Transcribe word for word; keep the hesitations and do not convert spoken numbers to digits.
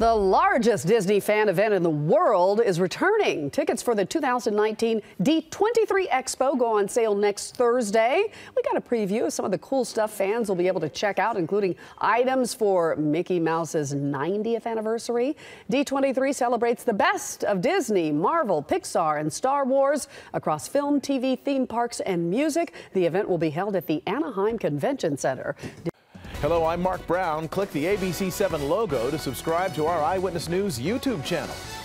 The largest Disney fan event in the world is returning. Tickets for the two thousand nineteen D twenty-three Expo go on sale next Thursday. We got a preview of some of the cool stuff fans will be able to check out, including items for Mickey Mouse's ninetieth anniversary. D twenty-three celebrates the best of Disney, Marvel, Pixar, and Star Wars across film, T V, theme parks, and music. The event will be held at the Anaheim Convention Center. Hello, I'm Mark Brown. Click the A B C seven logo to subscribe to our Eyewitness News YouTube channel.